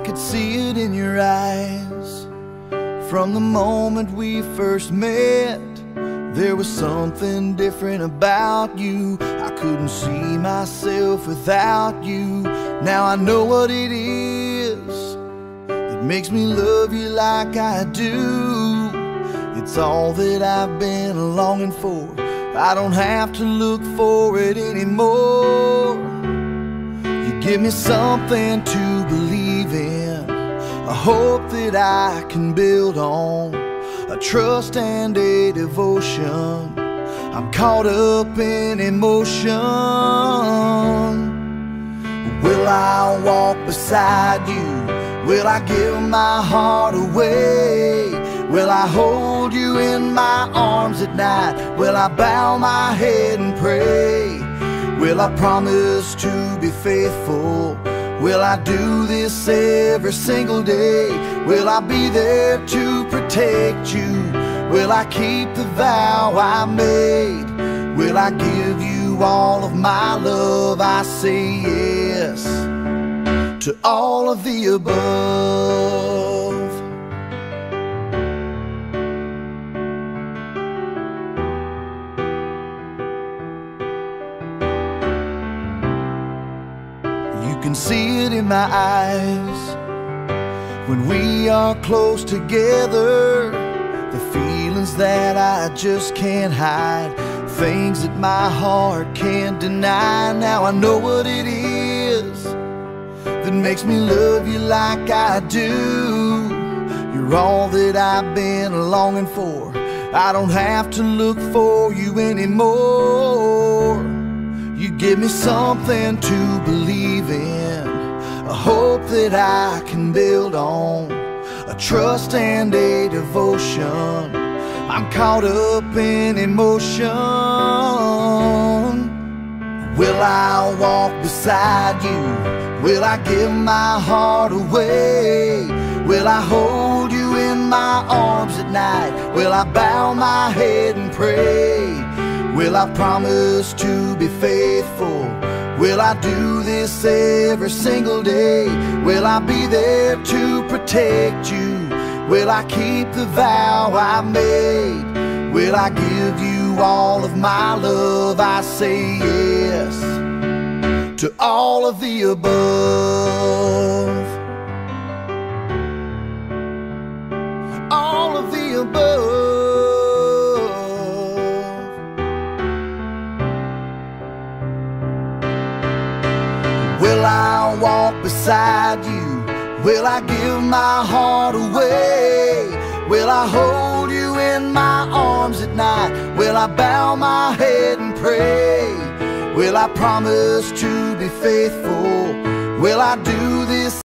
could see it in your eyes. From the moment we first met, there was something different about you. I couldn't see myself without you. Now I know what it is that makes me love you like I do. It's all that I've been longing for. I don't have to look for it anymore. You give me something to believe in, a hope that I can build on, a trust and a devotion. I'm caught up in emotion. Will I walk beside you? Will I give my heart away? Will I hold you in my arms at night? Will I bow my head and pray? Will I promise to be faithful? Will I do this every single day? Will I be there to protect you? Will I keep the vow I made? Will I give you all of my love? I say yes to all of the above. You can see it in my eyes when we are close together. The feelings that I just can't hide, things that my heart can't deny. Now I know what it is that makes me love you like I do. You're all that I've been longing for. I don't have to look for you anymore. You give me something to believe in, a hope that I can build on, a trust and a devotion. I'm caught up in emotion. Will I walk beside you? Will I give my heart away? Will I hold you in my arms at night? Will I bow my head and pray? Will I promise to be faithful? Will I do this every single day? Will I be there to protect you? Will I keep the vow I made? Will I give you all of my love? I say yes to all of the above. All of the above. Will I walk beside you? Will I give my heart away? Will I hold you in my arms at night? Will I bow my head and pray? Will I promise to be faithful? Will I do this